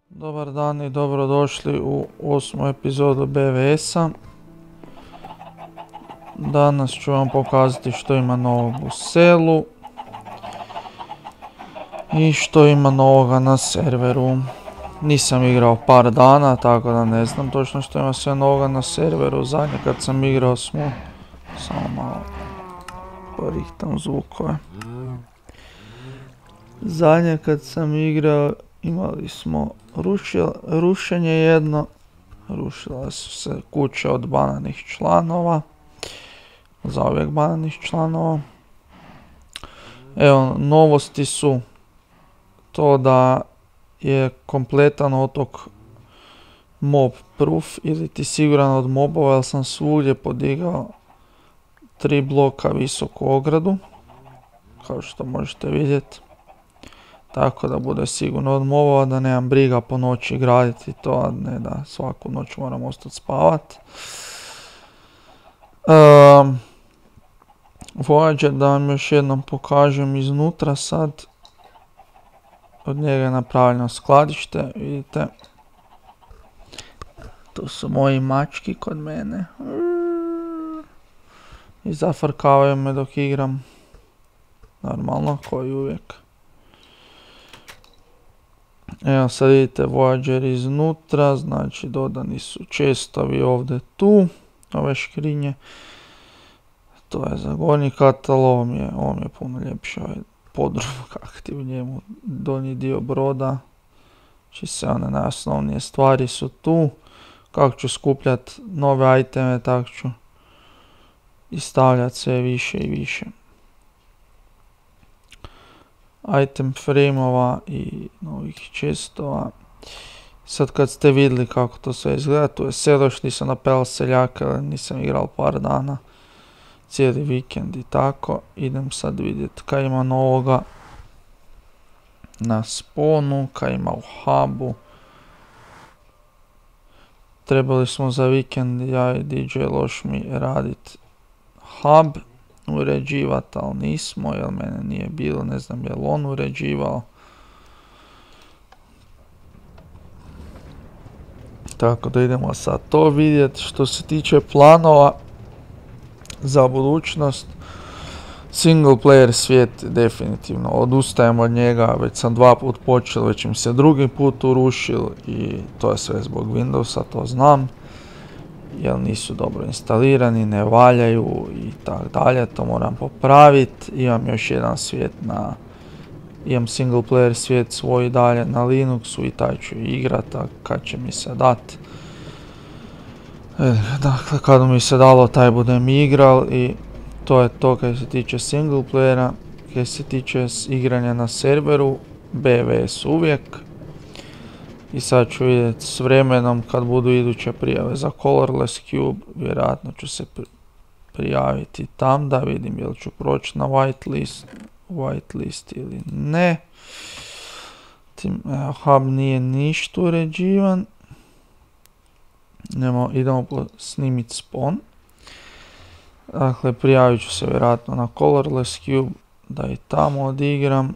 Dobar dan i dobrodošli u 8. epizodu BVS-a. Danas ću vam pokazati što ima novog u selu i što ima novoga na serveru. Nisam igrao par dana, tako da ne znam točno što ima sve novoga na serveru. Zadnje kad sam igrao smo... Samo malo porihtam zvukove. Zadnje kad sam igrao imali smo rušenje jedno. Rušile su se kuće od bananih članova. Zauvijek bananih članova. Evo, novosti su to da je kompletan otok mob proof ili ti siguran od mobova, jer sam svugdje podigao 3 bloka visoku ogradu, kao što možete vidjeti. Tako da bude sigurno od mobova, da nemam briga po noći graditi to, a ne da svaku noć moram ostati spavat. Voyager, da vam još jednom pokažem iznutra sad. Od njega je napravljeno skladište, vidite. Tu su moji mački kod mene. I zafrkavaju me dok igram. Normalno, koji uvijek. Evo sad vidite Voyager iznutra, znači dodani su čestovi ovdje tu, ove škrinje. To je za gornji katalog, ovo mi je puno ljepši ovaj podrumok aktiv u njemu, donji dio broda. Znači sve one najosnovnije stvari su tu. Kako ću skupljati nove iteme, tako ću i stavljati sve više i više. Item frameova i novih čestova. Sad kad ste vidjeli kako to sve izgleda, tu je selo, još nisam napravio seljaka, nisam igrao par dana, cijeli vikend i tako. Idem sad vidjeti kaj ima novoga na spawnu, kaj ima u hubu. Trebali smo za vikend, ja i DJ Loš mi radit hub, uređivat, ali nismo, jer mene nije bilo, ne znam je li on uređivao. Tako da idemo sad to vidjeti. Što se tiče planova za budućnost, single player svijet definitivno odustajem od njega, već sam 2 put počeo, već mi se drugi put urušil i to je sve zbog Windowsa, to znam. Jer nisu dobro instalirani, ne valjaju i tako dalje, to moram popraviti. Imam još jedan svijet imam single player svijet svoj dalje na Linuxu i taj ću igrati, a kad će mi se dati. Dakle, kad mi se dalo, taj budem igral i to je to kad se tiče single playera. Kad se tiče igranja na serveru, BVS uvijek. I sad ću vidjeti s vremenom kad budu iduće prijave za Colorless Cube, vjerojatno ću se prijaviti tam da vidim jel ću proći na whitelist ili ne. Hub nije ništa uređivan. Idemo snimiti spawn. Dakle, prijavit ću se vjerojatno na Colorless Cube da i tamo odigram.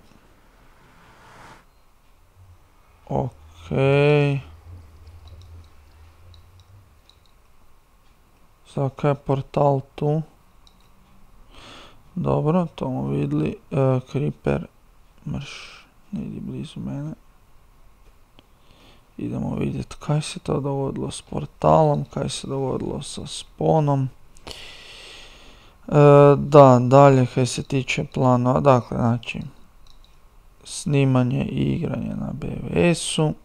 Okej. Sad kaj je portal tu? Dobro, to smo vidjeli. Creeper, mrš, ne idi blizu mene. Idemo vidjeti kaj se to dogodilo s portalom, kaj se dogodilo sa spawnom. Da, dalje kaj se tiče planova, dakle, znači, snimanje i igranje na BVS-u.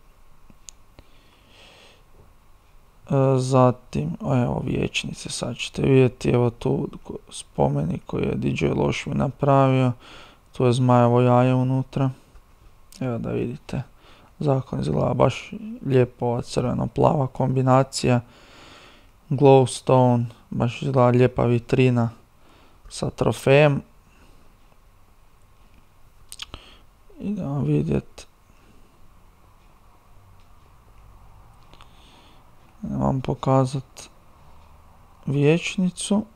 Zatim, evo vječnice, sad ćete vidjeti, evo tu spomenik koji je DJ Loš mi napravio, tu je zmajevo jaje unutra, evo da vidite, zakon izgleda baš lijepo, ova crveno-plava kombinacija, glowstone, baš izgleda lijepa vitrina sa trofejem. Idemo vidjeti. Vam pokazati vječnicu.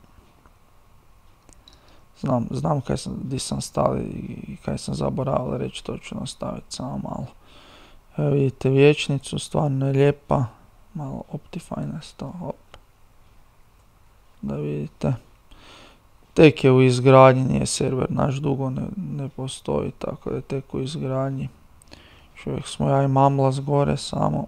Znam di sam stali i kaj sam zaboravio reći, to ću nastaviti samo malo. Evo vidite vječnicu, stvarno je lijepa. Malo Optifine to, hop. Da vidite. Tek je u izgradnji, nije server naš dugo ne postoji, tako da je tek u izgradnji. Čovjek smo ja i Mamlas gore samo.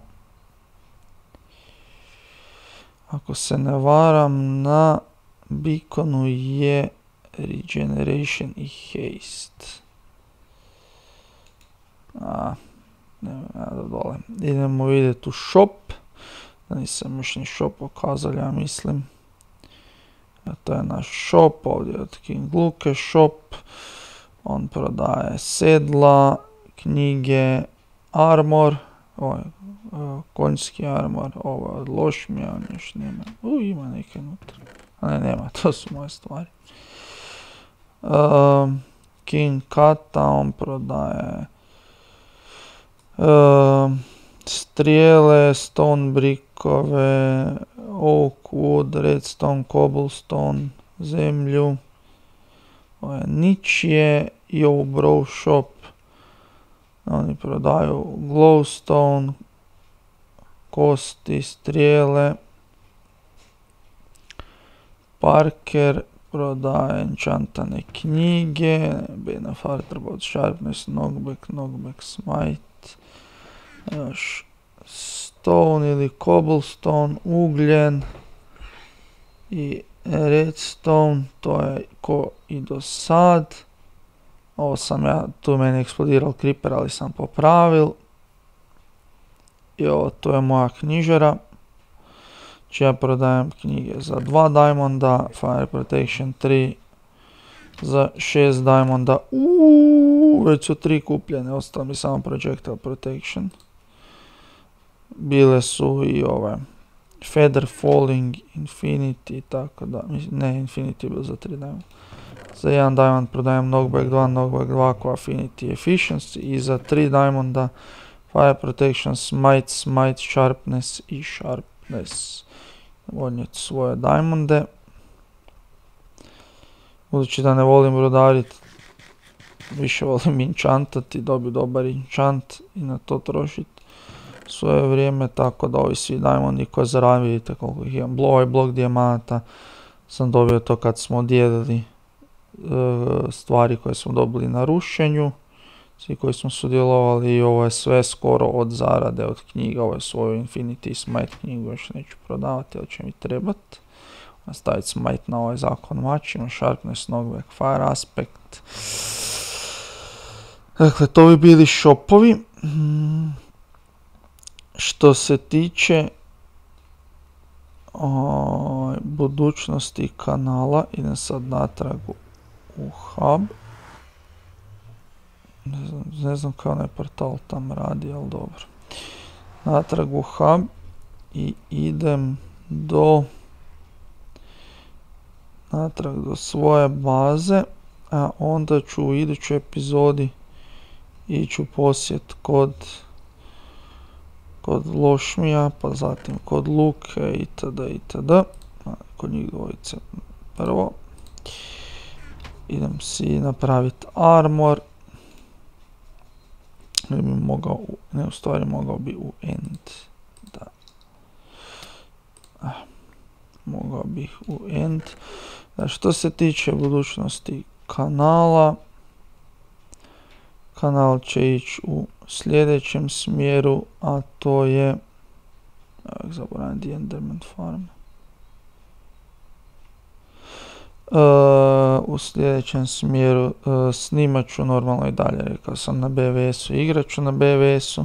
Ako se ne varam, na beaconu je regeneration i haste. Da dole. Idemo vidjeti u shop. Nisam još ni shop pokazao, ja mislim. To je naš shop, ovdje od King Luke shop. On prodaje sedla, knjige, armor. Ovo je konjski armor, ovo je od Lošmija, on još nema. Ima neke unutra. A ne, nema, to su moje stvari. King Kata, on prodaje strijele, stone brickove, oak wood, redstone, cobblestone, zemlju. Ovo je ničije i ovo bro shop. Oni prodaju glowstone, kosti, strijele. Parker prodaje enchantane knjige. Bane of Arthropods, Sharpness, Knockback, Smite. Još stone ili cobblestone, ugljen i redstone, to je ko i do sad. Ovo sam ja, tu meni eksplodirao creeper, ali sam popravil. I ovo, to je moja knjižara. Či ja prodajem knjige za 2 diamonda, Fire Protection 3 za 6 diamonda. Već su 3 kupljene, ostalo mi samo Projectile Protection. Bile su i ove Feather Falling, Infinity, tako da, ne, Infinity je bilo za 3 diamond. Za 1 diamond prodajem Knockback 2 ko Affinity Efficiency i za 3 diamonda Fire Protection, Smite, Sharpness i Sharpness. Odnijeti svoje diamonde. Budući da ne volim brodarit, više volim enchantati, dobiti dobar enchant i na to trošiti svoje vrijeme, tako da ovi svi diamondi koje zaradim, vidite koliko ih imam. Ovaj blok dijamanata sam dobio to kad smo dijelili stvari koje smo dobili na rušenju, svi koji smo sudjelovali, i ovo je sve skoro od zarade od knjiga. Ovo je svoju Infinity Smite knjigu, još neću prodavati, ali će mi trebat. Staviti Smite na ovaj zakon mačima, Sharpness, Knockback, Fire Aspect. Dakle, to bi bili shopovi. Što se tiče budućnosti kanala, idem sad natrag u hub. Ne znam kao onaj portal tam radi, ali dobro. Natrag u hub i idem natrag do svoje baze, a onda ću u idućoj epizodi ići u posjet kod Lošmija, pa zatim kod Luke itd. Kod njih dvojice prvo. Idem si napraviti armor. Mogao bi u end. Da. Mogao bih u end. Što se tiče budućnosti kanala, kanal će ići u sljedećem smjeru, a to je, zaboravim The Enderman Farm. U sljedećem smjeru snimat ću normalno i dalje, rekao sam, na BVS-u, igrat ću na BVS-u.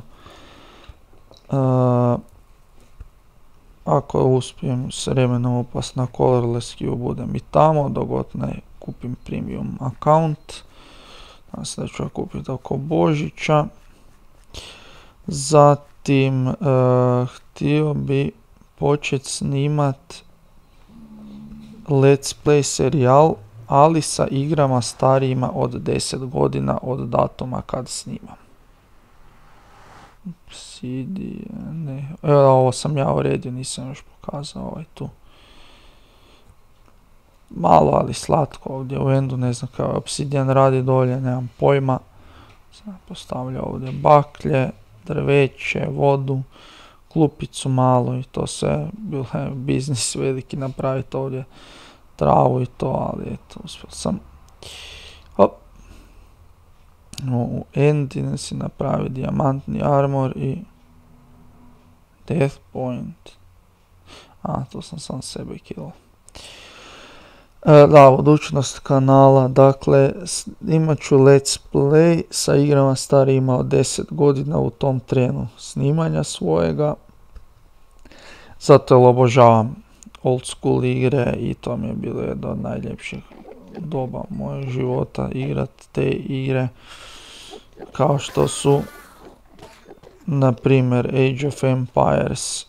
Ako uspijem s vremenom upast na Colorless Queue, budem i tamo, dok ne kupim premium account. Sada ću ja kupiti oko Božića. Zatim htio bi početi snimat Let's Play serijal, ali sa igrama starijima od 10 godina od datuma kad snimam. Obsidian, ne, ovo sam ja uredio, nisam još pokazao ovaj tu. Malo, ali slatko ovdje u endu, ne znam kao Obsidian radi dolje, nemam pojma. Sam postavljao ovdje baklje, drveće, vodu, klupicu malo i to sve. Bilo je biznis veliki napraviti ovdje travu i to, ali eto, uspio sam. Hop. U Endine si napravi dijamantni armor i death point. To sam sebe killao. Da, budućnost kanala, dakle, imat ću let's play sa igrama starijima od 10 godina u tom trenu snimanja svojega. Zato jer obožavam old school igre i to mi je bilo jedno od najljepših doba mojeg života, igrat te igre kao što su na primjer Age of Empires,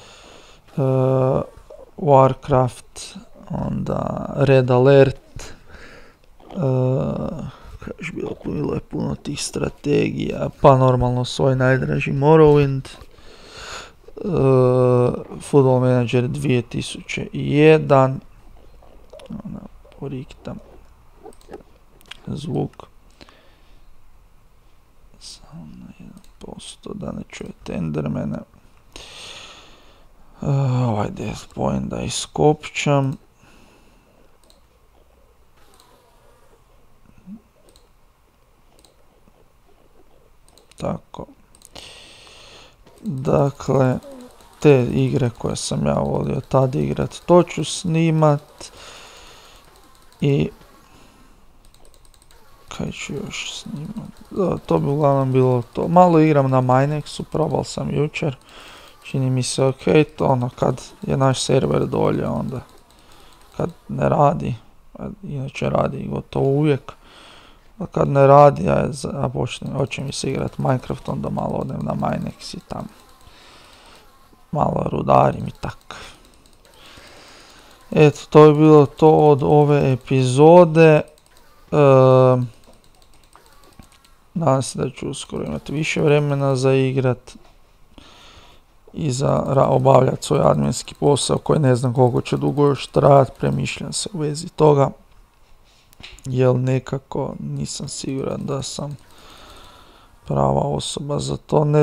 Warcraft, onda Red Alert, bilo je puno tih strategija, pa normalno svoj najdraži Morrowind, Football Manager 2001, poriktam zvuk samo na 1% da ne čujete Endermane. Ovaj death point da iskopčam. Tako. Dakle, te igre koje sam ja volio tad igrat, to ću snimat. I kaj ću još snimat? To bi uglavnom bilo to. Malo igram na Minexu, probal sam jučer. Čini mi se ok, to ono kad je naš server dolje, onda kad ne radi, inače radi gotovo uvijek. A kad ne radi, ja hoće mi se igrat Minecraft, onda malo odem na Minex i tam malo rudarim i tak. Eto, to je bilo to od ove epizode. Nadam se da ću uskoro imati više vremena za igrat i za obavljati svoj adminski posao koji ne znam koliko će dugo još trajati, premišljam se u vezi toga. Jer nekako nisam siguran da sam prava osoba za to, ne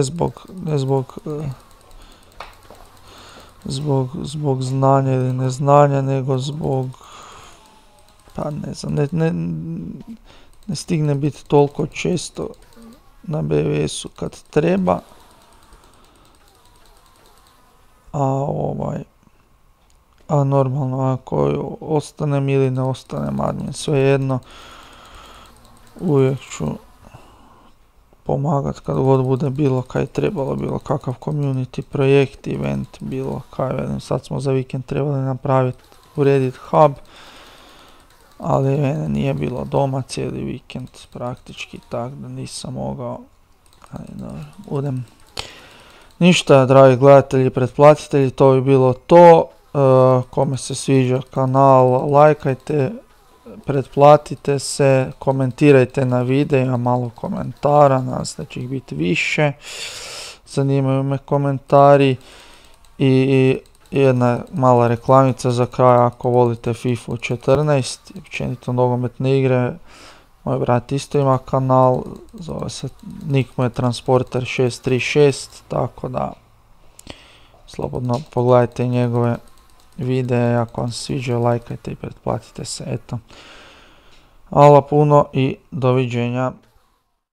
zbog znanja ili neznanja, nego zbog, pa ne znam, ne stigne biti toliko često na BVS-u kad treba. A normalno ako ostanem ili ne ostanem admin, svejedno, uvijek ću pomagat kad god bude bilo kaj trebalo, bilo kakav community projekt, event, bilo kaj, velim, sad smo za vikend trebali napraviti, urediti hub, ali mene nije bilo doma cijeli vikend, praktički tak da nisam mogao, budem. Ništa, dragi gledatelji, pretplatitelji, to bi bilo to. Kome se sviđa kanal, lajkajte, pretplatite se, komentirajte na video, ima malo komentara, nadam se da će ih biti više. Zanimaju me komentari i jedna mala reklamica za kraj, ako volite FIFA 14, općenito nogometne igre, moj brat isto ima kanal, zove se, nick mu je Transporter 636, tako da slobodno pogledajte njegove videe, ako vam se sviđa, lajkajte i pretplatite se, eto. Hvala puno i doviđenja.